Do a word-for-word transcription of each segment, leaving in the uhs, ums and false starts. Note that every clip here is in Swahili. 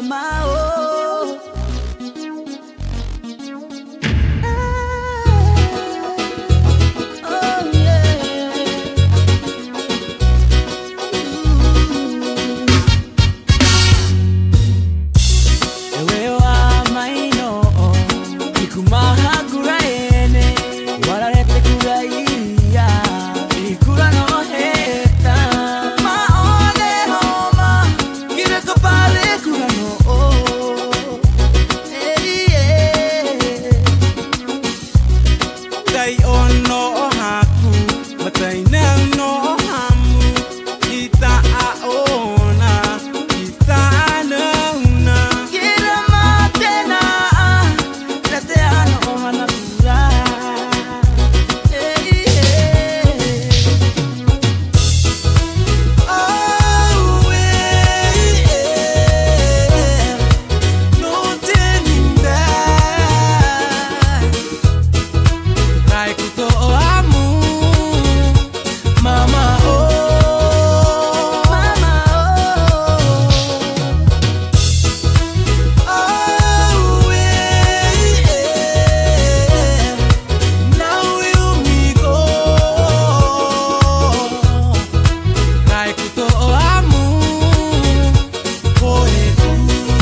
mama oh. Oh yeah. Ewe wa maino ikumahagura ene wararete kurairia ikura no heta maone homa kire kopale kura no oh hey yeah Dai ono haku matai no hamu kita aona kita anauna kira matena lete ano hanakura hey yeah oh yeah no teninda Rai kuto amu mama oh mama oh yeah now you me go Rai kuto amu koe tu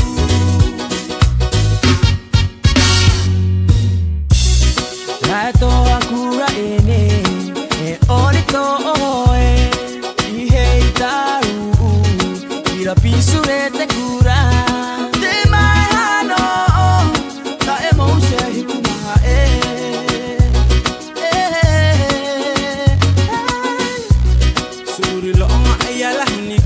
Rato akura ene e orito oe ihe itaru ira pisurete kura de mai hano ta emose hikuma e Suri lo nga ayalah ni